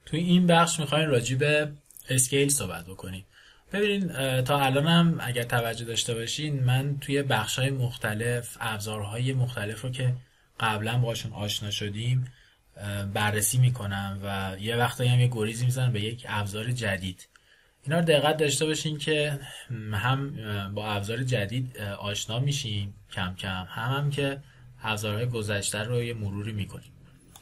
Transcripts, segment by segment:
توی این بخش میخوایم راجع به اسکیل صحبت بکنیم. ببینین تا الانم اگر توجه داشته باشین من توی بخش‌های مختلف ابزارهای مختلف رو که قبلا باشون آشنا شدیم بررسی میکنم و یه وقتایی هم یه گریزی میزنم به یک ابزار جدید. اینا رو دقت داشته باشین که هم با ابزار جدید آشنا میشیم کم کم، هم که ابزارهای گذشته رو یه مروری میکنیم.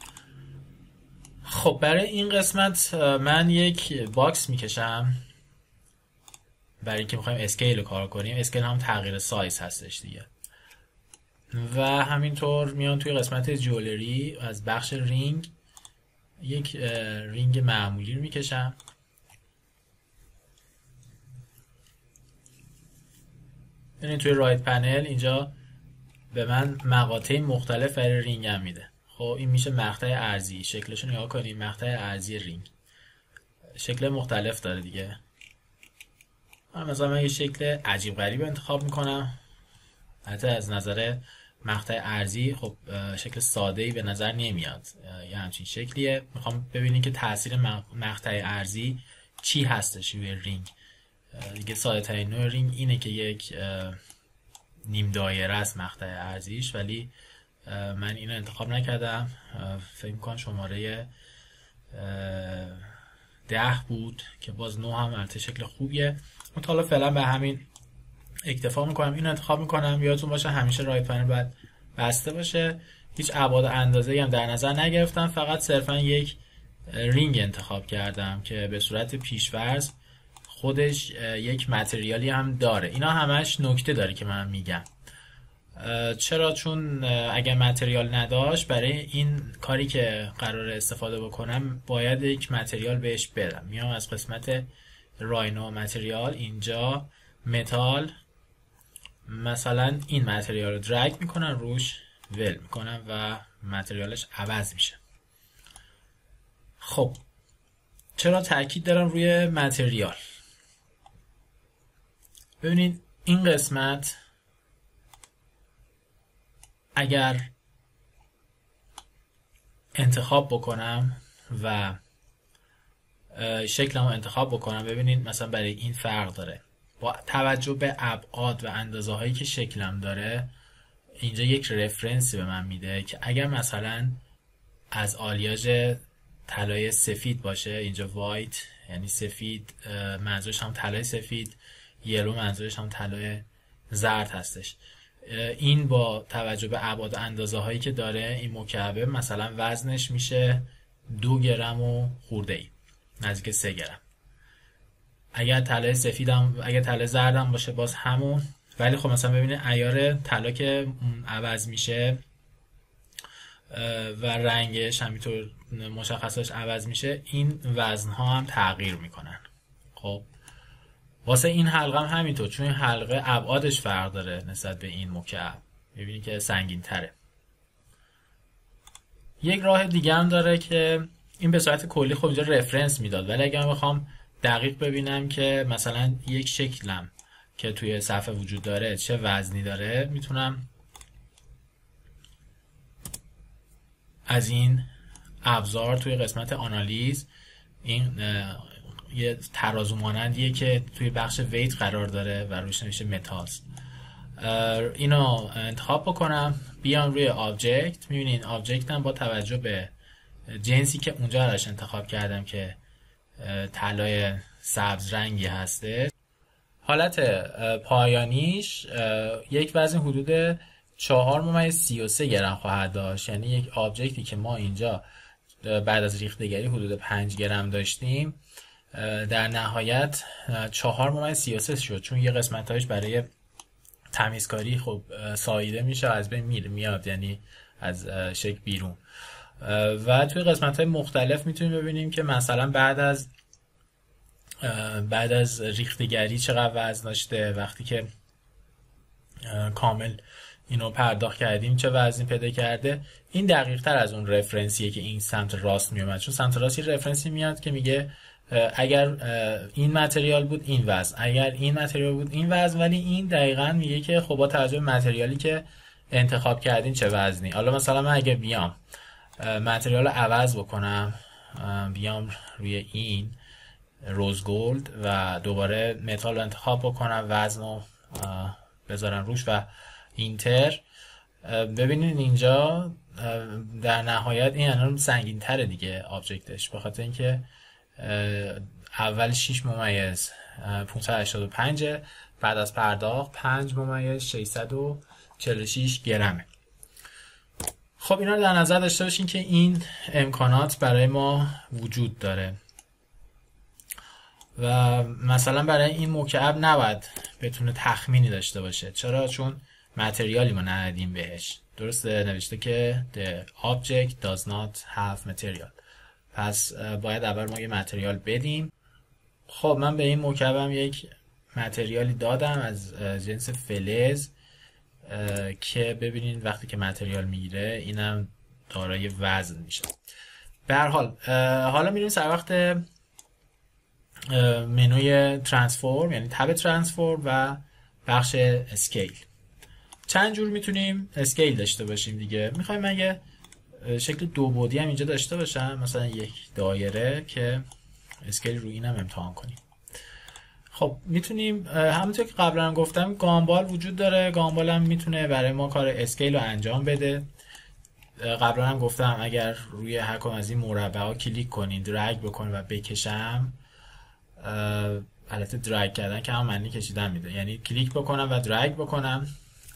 خب برای این قسمت من یک باکس میکشم برای اینکه میخوایم اسکیل رو کار کنیم. اسکیل هم تغییر سایز هستش دیگه. و همینطور میان توی قسمت جولری از بخش رینگ یک رینگ معمولی رو میکشم. ببینید توی رایت پنل اینجا به من مقاطع مختلف برای رینگ هم میده. خب این میشه مقطع ارزی. شکلش رو نگاه کنید، مقطع ارزی رینگ شکل مختلف داره دیگه. مثلا من یه شکل عجیب غریب انتخاب میکنم. حتی از نظر مقطع ارزی خب شکل ساده‌ای به نظر نمیاد، یه همچین شکلیه. میخوام ببینید که تاثیر مقطع ارزی چی هستش روی رینگ. دیگه ساده ترین نوع رینگ اینه که یک نیم دایره است مقطع ارزیش، ولی من اینو انتخاب نکردم. فکر میکنم شماره 10 بود که باز 9 هم البته شکل خوبیه. حالا فعلا به همین اکتفا میکنم. اینو انتخاب میکنم. یادتون باشه همیشه رایت پنل باید بسته باشه. هیچ ابعاد اندازه‌ای هم در نظر نگرفتم، فقط صرفا یک رینگ انتخاب کردم که به صورت پیش‌فرض خودش یک متریالی هم داره. اینا همش نکته داره که من میگم. چرا؟ چون اگر متریال نداشت برای این کاری که قرار استفاده بکنم باید یک متریال بهش بدم. میام از قسمت راینو متریال اینجا متال، مثلا این متریال رو درگ میکنم روش ول میکنم و متریالش عوض میشه. خب چرا تاکید دارم روی متریال؟ ببینید این قسمت اگر انتخاب بکنم و شکلمو انتخاب بکنم، ببینید مثلا برای این فرق داره. با توجه به ابعاد و اندازه هایی که شکلم داره اینجا یک رفرنسی به من میده که اگر مثلا از آلیاژ طلای سفید باشه، اینجا وایت یعنی سفید، منظورش هم طلای سفید، یلو منظورش هم طلای زرد هستش. این با توجه به ابعاد اندازه هایی که داره این مکعب مثلا وزنش میشه 2 گرم و خورده ای، نزدیک 3 گرم. اگر طلای سفیدم، اگر طلای زردم باشه باز همون. ولی خب مثلا ببینید عیار طلا که عوض میشه و رنگش همینطور مشخصش عوض میشه، این وزنها هم تغییر میکنن. خب واسه این حلقه هم همینطور، چون این حلقه ابعادش فرق داره نسبت به این مکعب، میبینید که سنگین تره. یک راه دیگه هم داره که این به صورت کلی خب اینجا رفرنس میداد، ولی اگر من بخوام دقیق ببینم که مثلا یک شکلم که توی صفحه وجود داره چه وزنی داره، میتونم از این ابزار توی قسمت آنالیز، این یه ترازو مانندیه که توی بخش ویت قرار داره و روش نوشته متالز، اینو انتخاب بکنم، بیام روی آبجکت. میبینین آبجکت هم با توجه به جنسی که اونجا راش انتخاب کردم که طلای سبز رنگی هسته، حالت پایانیش یک وزن حدود 4.33 گرم خواهد داشت. یعنی یک آبجکتی که ما اینجا بعد از ریختگری حدود 5 گرم داشتیم در نهایت 4.33 شد، چون یه قسمتایش برای تمیزکاری خب ساییده میشه، از بین میاد، یعنی از شکل بیرون. و توی قسمت‌های مختلف میتونیم ببینیم که مثلا بعد از ریختگری چقدر وزن داشته، وقتی که کامل اینو پرداخت کردیم چه وزنی پیدا کرده. این دقیق تر از اون رفرنسیه که این سمت راست میومد، چون سمت راست یه رفرنسی میاد که میگه اگر این متریال بود این وزن، اگر این متریال بود این وزن، ولی این دقیقاً میگه که خب با توجه به متریالی که انتخاب کردین چه وزنی. حالا مثلا من اگه بیام متریال رو عوض بکنم بیام روی این روز گولد و دوباره متال رو انتخاب بکنم، وزن رو بذارم روش و اینتر، ببینید اینجا در نهایت این الان سنگین تره دیگه آبجکتش، به خاطر اینکه اول 6 ممیز 585، بعد از پرداخت 5 ممیز 646 گرمه. خب اینا رو در نظر داشته باشین که این امکانات برای ما وجود داره و مثلا برای این مکعب نباید بتونه تخمینی داشته باشه. چرا؟ چون متریالی ما ندادیم بهش. درسته نوشته که the object does not have material، پس باید اول ما یه متریال بدیم. خب من به این مکعبم یک متریالی دادم از جنس فلز که ببینید وقتی که متریال میگیره اینم دارای وزن میشه. به هر حال حالا میریم سر وقت منوی ترانسفورم، یعنی تب ترانسفورم و بخش اسکیل. چند جور میتونیم اسکیل داشته باشیم دیگه. میخوایم من یه شکل دو بعدی هم اینجا داشته باشم، مثلا یک دایره که اسکیل روی اینم امتحان کنیم. خب میتونیم همونطور که قبلا گفتم گامبال وجود داره. گامبال هم میتونه برای ما کار اسکیل رو انجام بده. قبلا هم گفتم اگر روی هر کدوم از این مربع ها کلیک کنین، درگ بکنین و بکشم، البته درگ کردن که هم معنی کشیدن میده، یعنی کلیک بکنم و درگ بکنم،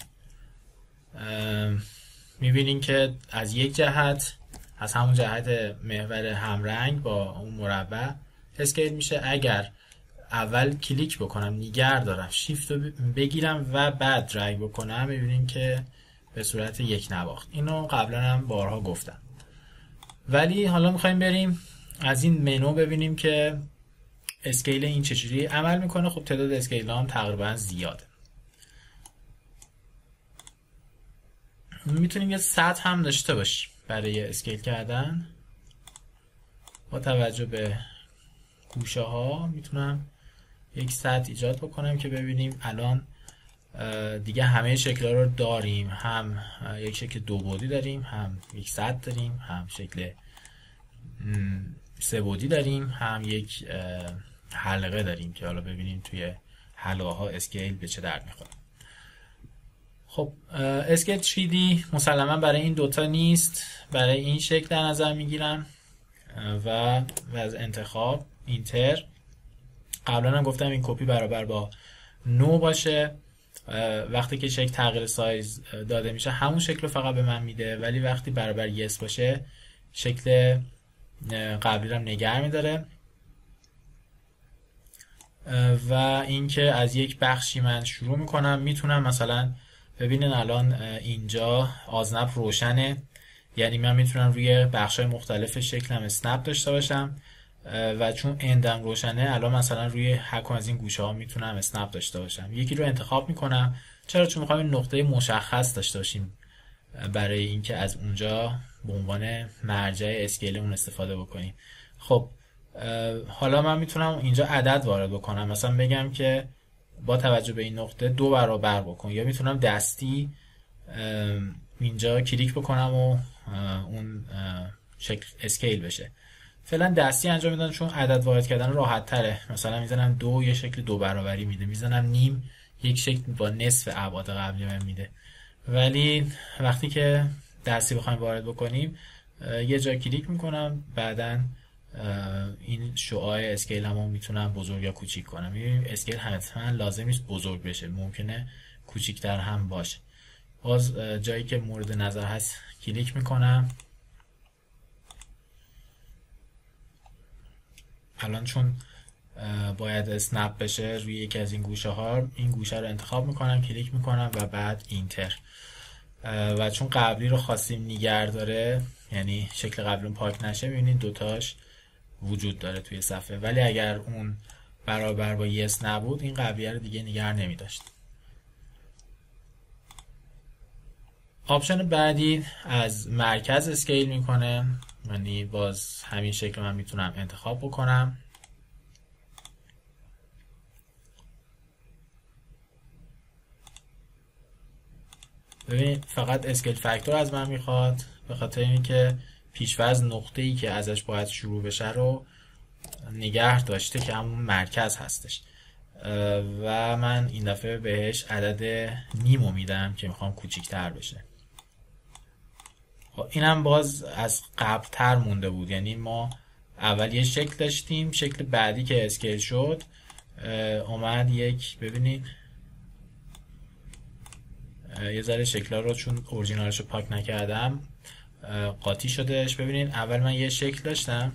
میبینین که از یک جهت، از همون جهت محور همرنگ با اون مربع اسکیل میشه. اگر اول کلیک بکنم نگر دارم، شیفت رو بگیرم و بعد درگ بکنم، میبینین که به صورت یک نواخت. اینو قبلا هم بارها گفتم. ولی حالا میخوایم بریم از این منو ببینیم که اسکیل این چجوری عمل میکنه. خب تعداد اسکیل هم تقریبا زیاده. میتونیم یه سطح هم داشته باشیم برای اسکیل کردن. با توجه به گوشه ها میتونم یک سطح ایجاد بکنم که ببینیم الان دیگه همه شکل رو داریم، هم یک شکل دو بعدی داریم، هم یک سطح داریم، هم شکل سه بعدی داریم، هم یک حلقه داریم که حالا ببینیم توی حلقه ها اسکیل به چه درد میخوره. خب اسکیل 3D مسلما برای این دوتا نیست، برای این شکل در نظر میگیرم و از انتخاب اینتر. قبلا هم گفتم این کپی برابر با 9 باشه. وقتی که شکل تغییر سایز داده میشه همون شکل رو فقط به من میده، ولی وقتی برابر یس باشه شکل قبلی رو نگه میداره. و اینکه از یک بخشی من شروع میکنم، میتونم مثلا ببینن الان اینجا آذنب روشنه، یعنی من میتونم روی بخش‌های مختلف شکلم اسنپ داشته باشم و چون اندم روشنه الان مثلا روی هر کدوم از این گوشه ها میتونم اسنپ داشته باشم. یکی رو انتخاب میکنم. چرا؟ چون میخوایم نقطه مشخص داشته باشیم برای اینکه از اونجا به عنوان مرجع اسکیلمون استفاده بکنیم. خب حالا من میتونم اینجا عدد وارد بکنم، مثلا بگم که با توجه به این نقطه 2 برابر بکن، یا میتونم دستی اینجا کلیک بکنم و اون شکل اسکیل بشه. فعلا دستی انجام میدم چون عدد وارد کردن راحت تره. مثلا میزنم 2 یه شکل 2 برابری میده، میزنم نیم یک شکل با نصف ابعاد قبلی من میده. ولی وقتی که دستی بخوایم وارد بکنیم یه جا کلیک میکنم، بعداً این شعاع اسکیل هم میتونم بزرگ یا کوچیک کنم. میبینیم اسکیل حتما لازم نیست بزرگ بشه، ممکنه کوچیکتر هم باشه. باز جایی که مورد نظر هست کلیک میکنم. الان چون باید اسنپ بشه روی یکی از این گوشه ها، این گوشه رو انتخاب میکنم، کلیک میکنم و بعد اینتر. و چون قبلی رو خواستیم نگه داره، یعنی شکل قبلی پاک نشه، ببینید دوتاش وجود داره توی صفحه. ولی اگر اون برابر با یس نبود این قبلیه رو دیگه نگه نمی داشت. آپشن بعدی از مرکز اسکیل میکنه، یعنی باز همین شکل من میتونم انتخاب بکنم. ببین فقط اسکیل فاکتور از من میخواد، به خاطر اینکه پیش‌فرض نقطه‌ای که ازش باید شروع بشه رو نگه داشته که همون مرکز هستش و من این دفعه بهش عدد نیمو میدم که میخوام کوچیک‌تر بشه. اینم باز از قبل تر مونده بود، یعنی ما اول یه شکل داشتیم، شکل بعدی که اسکیل شد اومد یک، ببینید یه ذره شکل‌ها رو چون اورجینالش رو پاک نکردم قاطی شدهش. ببینید اول من یه شکل داشتم،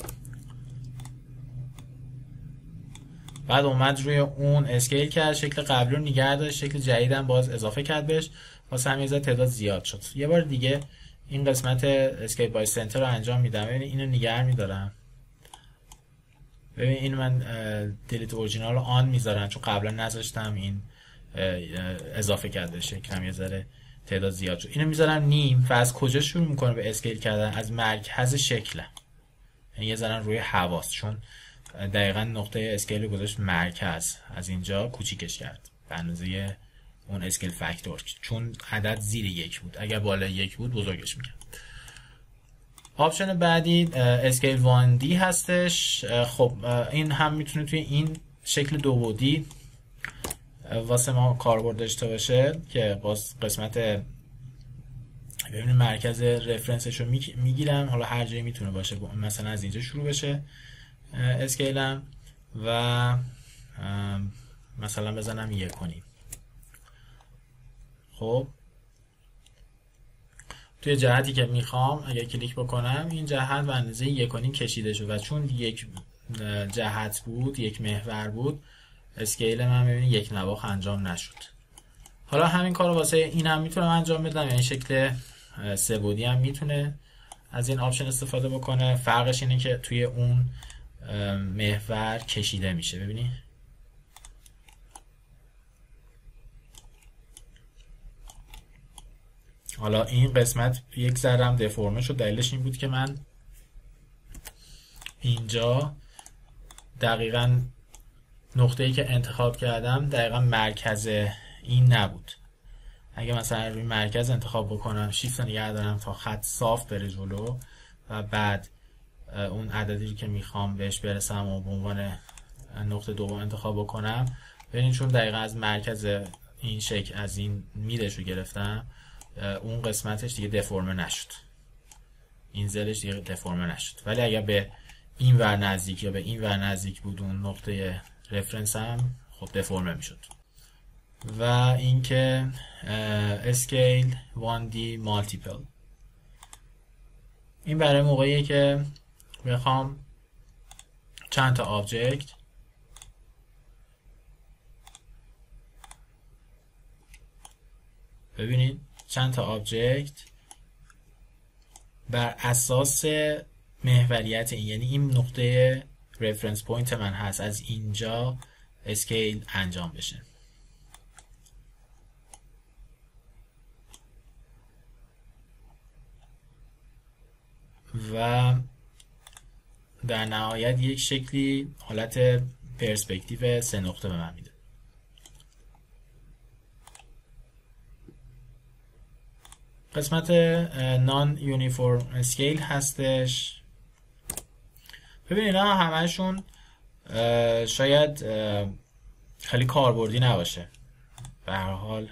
بعد اومد روی اون اسکیل کرد، شکل قبلی رو نگه داشت، شکل جدیدم باز اضافه کرد بهش، واسه همین تعداد زیاد شد. یه بار دیگه این قسمت اسکیل بای سنتر رو انجام میدم. ببینید اینو نگه میدارم، ببین این من دیلیت اورجینال رو آن میذارم چون قبلا نذاشتم، این اضافه کرده شکلم یه ذره تعداد زیاد شد. اینو میذارم نیم و از کجا شروع میکنه به اسکیل کردن؟ از مرکز شکل، یعنی یه ذره روی حواس، چون دقیقا نقطه اسکیل رو گذاشت مرکز، از اینجا کوچیکش کرد به اندازه اون اسکیل فاکتور، چون عدد زیر 1 بود، اگر بالا 1 بود بزرگش میکرد. آپشن بعدی اسکیل 1D هستش. خب این هم میتونه توی این شکل 2 بعدی واسه ما کاربرد داشته باشه که باز قسمت ببینید مرکز رفرنسش رو میگیرم، حالا هر جایی میتونه باشه، مثلا از اینجا شروع بشه اسکیلم و مثلا بزنم 1 کنیم. خب توی جهتی که میخوام اگر کلیک بکنم این جهت به اندازه 1 کشیده شد و چون یک جهت بود، یک محور بود، اسکیل من ببینید 1 نواخت انجام نشد. حالا همین کارو واسه این هم میتونم انجام بدم، یعنی شکل 3 بعدی هم میتونه از این آپشن استفاده بکنه. فرقش اینه که توی اون محور کشیده میشه. ببینید حالا این قسمت یک ذرم دفرمه شد، دلیلش این بود که من اینجا دقیقاً نقطه‌ای که انتخاب کردم دقیقاً مرکز این نبود. اگه مثلا روی مرکز انتخاب بکنم، شیفت نگه دارم تا خط صاف بره جلو و بعد اون عددی که میخوام بهش برسم و به عنوان نقطه دوم انتخاب بکنم، ببینید چون دقیقاً از مرکز این شکل از این میدش رو گرفتم، اون قسمتش دیگه دفرمه نشد، این زلش دیگه دفرمه نشد. ولی اگر به این ور نزدیک یا به این ور نزدیک بود اون نقطه رفرنس هم خب دفرمه میشد. و اینکه اسکیل 1D مالتیپل، این برای موقعیه که بخوام چند تا آبجکت ببینید، چند تا آبجکت بر اساس محوریت این، یعنی این نقطه رفرنس پوینت من هست، از اینجا اسکیل انجام بشه. و در نهایت یک شکلی حالت پرسپکتیو 3 نقطه به من میده. قسمت نان یونیفورم اسکیل هستش. ببینید اینا همشون شاید خیلی کاربردی نباشه، به هر حال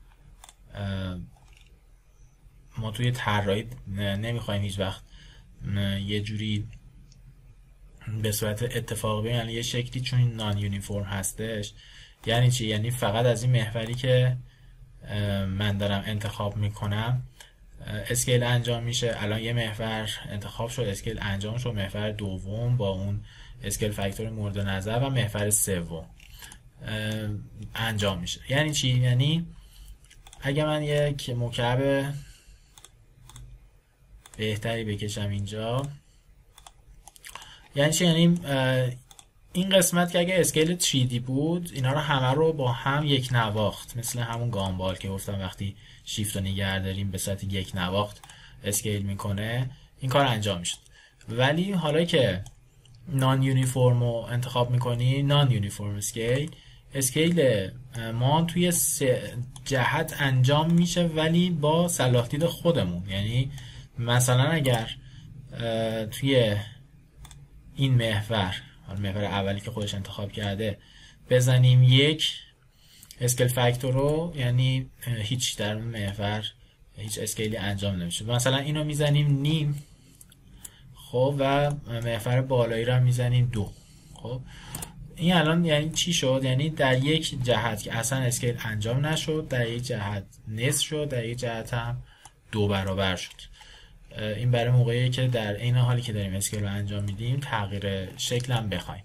ما توی طراحی نمیخوایم هیچ وقت یه جوری به صورت اتفاقی، یعنی یه شکلی چون این نان یونیفورم هستش یعنی چی؟ یعنی فقط از این محوری که من دارم انتخاب میکنم اسکیل انجام میشه. الان یه محور انتخاب شد، اسکیل انجام شد، محور دوم با اون اسکیل فاکتور مورد نظر و محور سوم انجام میشه. یعنی چی؟ یعنی اگه من یک مکعب بهتری بکشم اینجا، یعنی چی؟ یعنی این قسمت که اگه اسکیل 3D بود اینا رو همه رو با هم 1 نواخت، مثل همون گامبال که گفتم وقتی شیفت رو نگه داریم به صورت 1 نواخت اسکیل میکنه، این کار انجام میشد. ولی حالا که نان یونیفورم رو انتخاب میکنی، نان یونیفورم اسکیل ما توی 3 جهت انجام میشه ولی با صلاح دید خودمون. یعنی مثلا اگر توی این محور اولی که خودش انتخاب کرده بزنیم یک اسکیل فاکتور رو، یعنی هیچ در اون محور هیچ اسکیلی انجام نمیشه. مثلا اینو میزنیم نیم، خب و محور بالایی رو میزنیم 2. خب این الان یعنی چی شد؟ یعنی در یک جهت که اصلا اسکیل انجام نشد، در یک جهت نصف شد، در یک جهت هم 2 برابر شد. این برای موقعی که در عین حالی که داریم اسکیل رو انجام میدیم تغییر شکل هم بخوایم.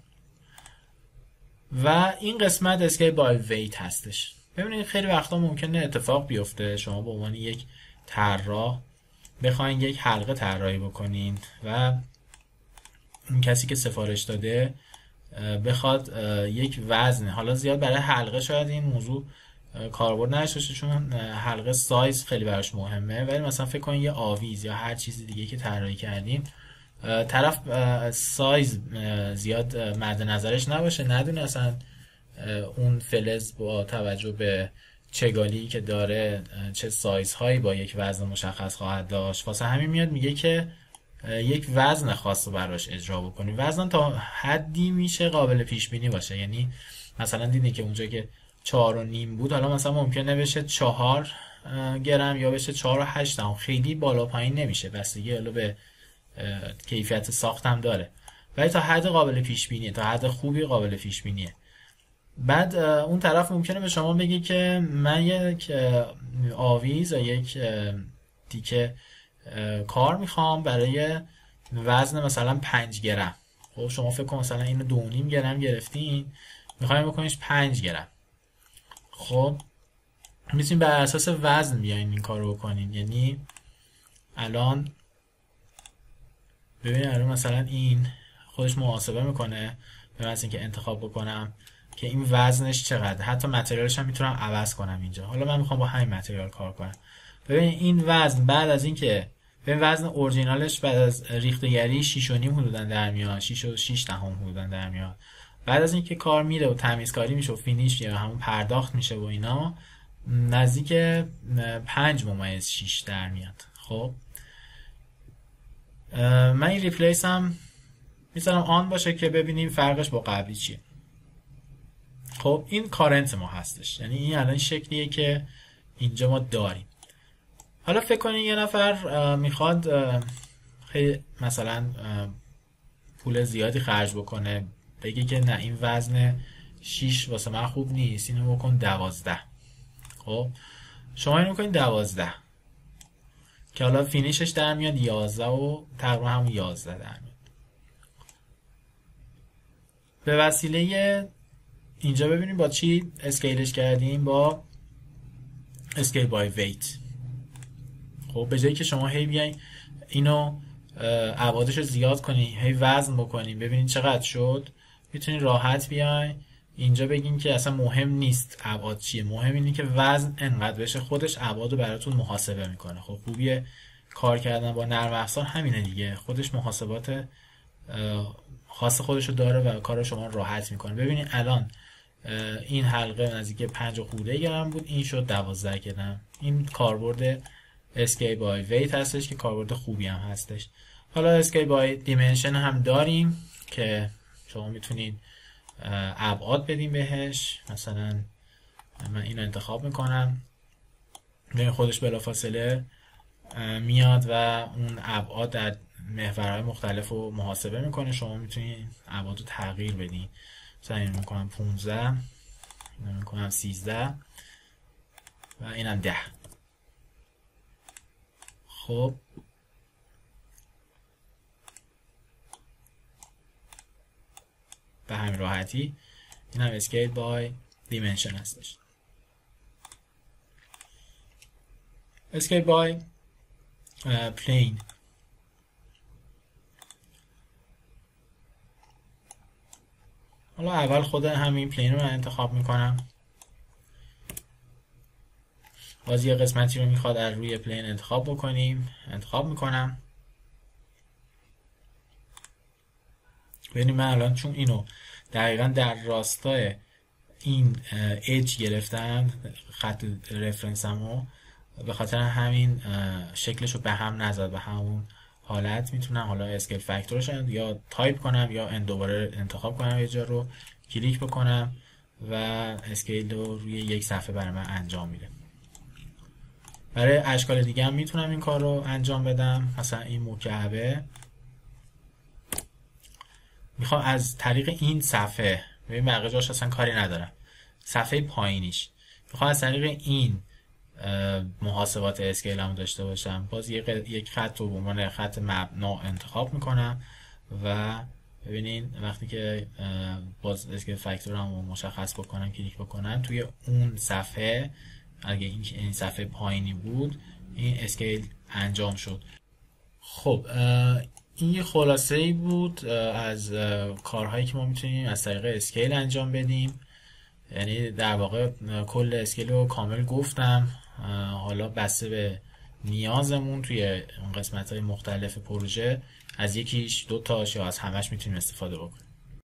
و این قسمت اسکیل بای ویت هستش. ببینید خیلی وقتا ممکنه اتفاق بیفته شما به عنوان یک طراح بخواین یک حلقه طراحی بکنین و اون کسی که سفارش داده بخواد یک وزن، حالا زیاد برای حلقه شاید این موضوع کاربرد نداشته باشه چون حلقه سایز خیلی براش مهمه، ولی مثلا فکر کنین یه آویز یا هر چیز دیگه که طراحی کردیم طرف سایز زیاد مد نظرش نباشه، ندونه اصلا اون فلز با توجه به چگالی که داره چه سایزهایی با یک وزن مشخص خواهد داشت. واسه همین میاد میگه که یک وزن خاص رو براش اجرا بکنی. وزن تا حدی میشه قابل پیش بینی باشه، یعنی مثلا دیدین که اونجا که 4.5 بود حالا مثلا ممکنه بشه 4 گرم یا بشه 4.8، خیلی بالا پایین نمیشه، بستگی حالا به کیفیت ساخت هم داره، ولی تا حد قابل پیش بینیه، تا حد خوبی قابل پیش بینیه. بعد اون طرف ممکنه به شما بگه که من یک آویز یا یک تیکه کار میخوام برای وزن مثلا 5 گرم. خب شما فکر کن مثلا اینو 2.5 گرم گرفتین، میخوایم بکنیش 5 گرم. خب میتونین بر اساس وزن بیاین این کار رو بکنین. یعنی الان ببینید الان مثلا این خودش محاسبه میکنه به من اینکه انتخاب بکنم که این وزنش چقدر، حتی متریالش هم میتونم عوض کنم اینجا. حالا من میخوام با همین متریال کار کنم. ببین این وزن بعد از اینکه ببین وزن اورجینالش بعد از ریختگری 6.5 حدوداً در میاد، 6.6 حدوداً در میاد. بعد از اینکه کار میره و تمیزکاری میشه و فینیش یا همون پرداخت میشه و اینا نزدیک 5.6 در میاد. خب من این ریپلیس هم میذارم آن باشه که ببینیم فرقش با قبلی چیه. خب این کارنت ما هستش، یعنی این الان شکلیه که اینجا ما داریم. حالا فکر کنین یه نفر میخواد خیلی مثلا پول زیادی خرج بکنه، بگه که نه این وزن 6 واسه من خوب نیست، اینو بکن 12. خب شما اینو بکنین 12 که حالا فینیشش در میاد 11 و تقریبا همون 11 در میاد. به وسیله اینجا ببینیم با چی اسکیلش کردیم، با اسکیل بای ویت. خب به جایی که شما هی بیاین اینو ابعادش رو زیاد کنی، هی وزن بکنیم ببینید چقدر شد، میتونین راحت بیاین اینجا بگین که اصلا مهم نیست ابعاد چیه، مهم اینه که وزن انقدر بشه، خودش ابعاد رو براتون محاسبه میکنه. خب خوبیه کار کردن با نرم افزار همینه دیگه، خودش محاسبات خاص خودش رو داره و کار شما راحت میکنه. ببینید الان این حلقه نزدیک 5 خورده گرم بود، این شد 12 گرم. این کاربرد اسکیل بای ویت هستش که کاربرد خوبی هم هستش. حالا اسکیل بای دیمنشن هم داریم که شما میتونید ابعاد بدیم بهش. مثلا من اینو انتخاب میکنم، ببین خودش بلافاصله میاد و اون ابعاد در محورهای مختلف رو محاسبه میکنه. شما میتونید ابعاد رو تغییر بدین، مثلا اینو میکنم 15، اینو میکنم 13 و اینم 10. خب به همین راحتی این هم اسکیل بای دیمنشن هستش. اسکیل بای پلین، حالا اول خود همین پلین رو من انتخاب میکنم. باز یه قسمتی رو میخواد از روی پلین انتخاب بکنیم، انتخاب میکنم. ببینید من الان چون اینو دقیقا در راستای این ایدج گرفتم خط رفرنسمو، به خاطر همین شکلشو به هم نزد، به همون حالت میتونم حالا اسکیل فاکتورش یا تایپ کنم یا دوباره انتخاب کنم یه جا رو کلیک بکنم و اسکیل رو روی یک صفحه برای من انجام میده. برای اشکال دیگه هم میتونم این کار رو انجام بدم. مثلا این مکعبه میخوام از طریق این صفحه، ببین بقیه جاش اصلا کاری ندارم، صفحه پایینیش میخوام از طریق این محاسبات اسکیل هم داشته باشم. باز یک خط رو به عنوان خط مبنا انتخاب میکنم و ببینین وقتی که باز اسکیل فاکتور هم مشخص بکنم کلیک بکنم توی اون صفحه، اگه این صفحه پایینی بود این اسکیل انجام شد. خب این یه خلاصه ای بود از کارهایی که ما میتونیم از طریق اسکیل انجام بدیم. یعنی در واقع کل اسکیل رو کامل گفتم. حالا بسته به نیازمون توی اون قسمت های مختلف پروژه از یکیش، دو تاش یا از همش میتونیم استفاده بکنیم.